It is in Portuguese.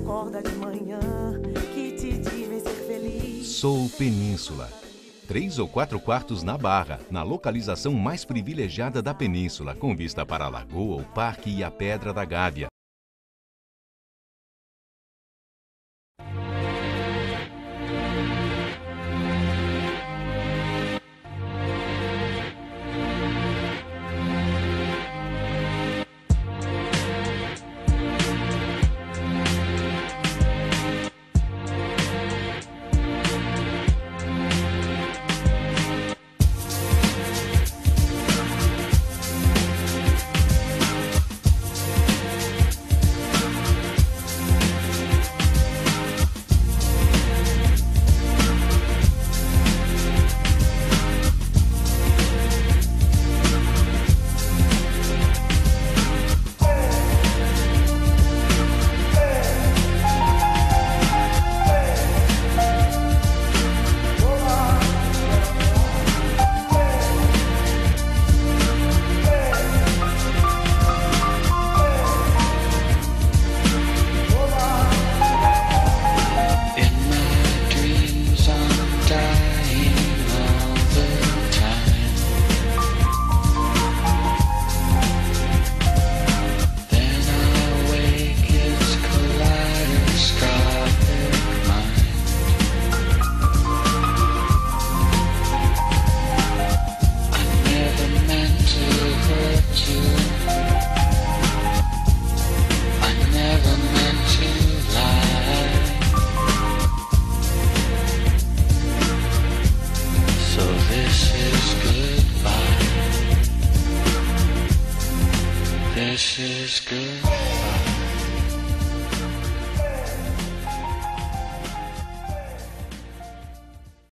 acorda de manhã, que te diz vem ser feliz. Sou Península. 3 ou 4 quartos na Barra, na localização mais privilegiada da Península, com vista para a Lagoa, o Parque e a Pedra da Gávea. This is good.